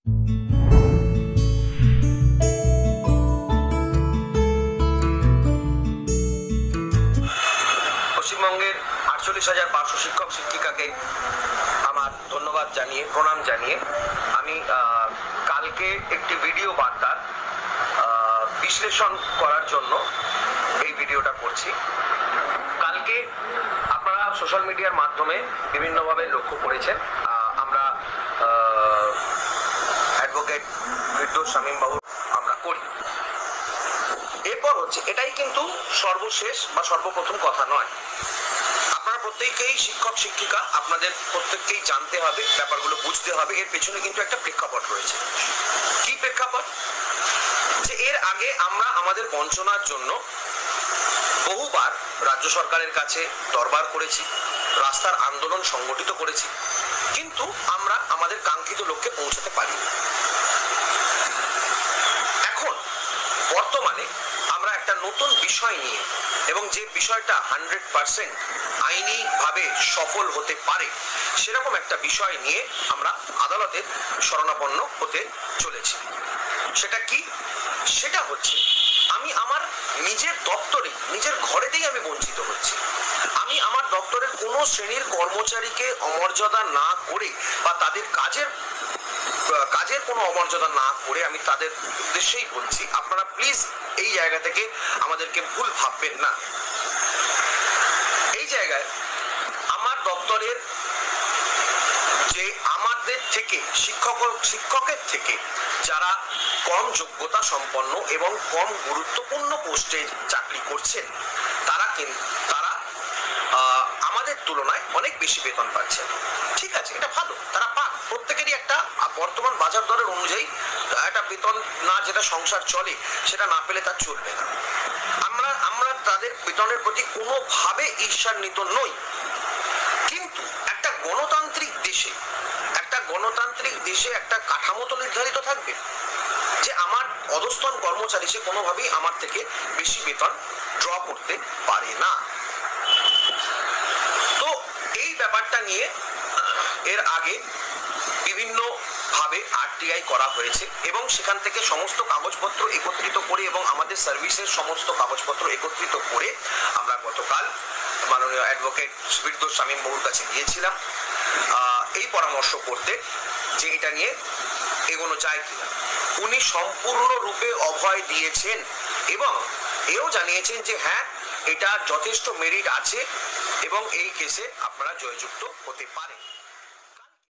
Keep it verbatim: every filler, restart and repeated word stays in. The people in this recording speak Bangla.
পশ্চিমবঙ্গের আটচল্লিশ হাজার পাঁচশো শিক্ষক শিক্ষিকাকে আমার ধন্যবাদ জানিয়ে প্রণাম জানিয়ে আমি কালকে একটি ভিডিও বার্তা বিশ্লেষণ করার জন্য এই ভিডিওটা করছি। কালকে আপনারা সোশ্যাল মিডিয়ার মাধ্যমে বিভিন্নভাবে লক্ষ্য করেছেন আমরা অ্যাডভোকেট ফিরদৌস শামীম বাবু আমরা করি। এরপর হচ্ছে এটাই কিন্তু সর্বশেষ বা সর্বপ্রথম কথা নয়। আপনারা প্রত্যেকেই শিক্ষক শিক্ষিকা, আপনাদের প্রত্যেককেই জানতে হবে, ব্যাপারগুলো বুঝতে হবে। এর পেছনে কিন্তু একটা প্রেক্ষাপট রয়েছে। কি প্রেক্ষাপট? যে এর আগে আমরা আমাদের বঞ্চনার জন্য বহুবার রাজ্য সরকারের কাছে দরবার করেছি, রাস্তার আন্দোলন সংগঠিত করেছি, কিন্তু আমরা আমাদের কাঙ্ক্ষিত লক্ষ্যে পৌঁছাতে পারিনি। এখন বর্তমানে আমরা একটা নতুন বিষয় নিয়ে, এবং যে বিষয়টা হান্ড্রেড পার্সেন্ট আইনিভাবে সফল হতে পারে সেরকম একটা বিষয় নিয়ে আমরা আদালতের শরণাপন্ন হতে চলেছি। সেটা কি? সেটা হচ্ছে আমি আমার নিজের দপ্তরে, নিজের ঘরেতেই আমি বঞ্চিত হচ্ছি। আমি আমার দপ্তরের কোনো শ্রেণীর কর্মচারীকে অমর্যাদা না করে বা তাদের কাজের কাজের কোনো অমর্যাদা না করে আমি তাদের উদ্দেশ্যেই বলছি, আপনারা প্লিজ এই জায়গা থেকে আমাদেরকে ভুল ভাববেন না। এই জায়গায় আমার দপ্তরের যে আমাদের থেকে শিক্ষক শিক্ষকের থেকে যারা কম যোগ্যতা সম্পন্ন এবং কম গুরুত্বপূর্ণ পোস্টে চাকরি করছেন, তারা কিন্তু তারা আমাদের তুলনায় অনেক বেশি বেতন পাচ্ছেন। ঠিক আছে, এটা ভালো, তারা পাক। প্রত্যেকেরই একটা বর্তমান বাজার দরের অনুযায়ী একটা বেতন না যেটা সংসার চলে সেটা না পেলে তার চলবে না। আমরা আমরা তাদের বেতনের প্রতি কোনোভাবে ঈর্ষান্বিত নই, কিন্তু একটা গণতান্ত্রিক দেশে একটা গণতান্ত্রিক দেশে একটা কাঠামো তো নির্ধারিত থাকবে যে আমার অধস্তন কর্মচারী সে কোনোভাবেই আমার থেকে বেশি বেতন ড্র করতে পারে না। তো এই ব্যাপারটা নিয়ে এর আগে বিভিন্ন ভাবে আরটিআই করা হয়েছে এবং সেখান থেকে সমস্ত কাগজপত্র একত্রিত করে এবং আমাদের সার্ভিসের সমস্ত কাগজপত্র একত্রিত করে আমরা গতকাল মাননীয় অ্যাডভোকেট ফিরদৌস শামীম বাবুর কাছে গিয়েছিলাম এই পরামর্শ করতে যে এটা নিয়ে এগোনো যায় কিনা। উনি সম্পূর্ণরূপে অভয় দিয়েছেন এবং এও জানিয়েছেন যে হ্যাঁ, এটা যথেষ্ট মেরিট আছে এবং এই কেসে আপনারা জয়যুক্ত হতে পারেন।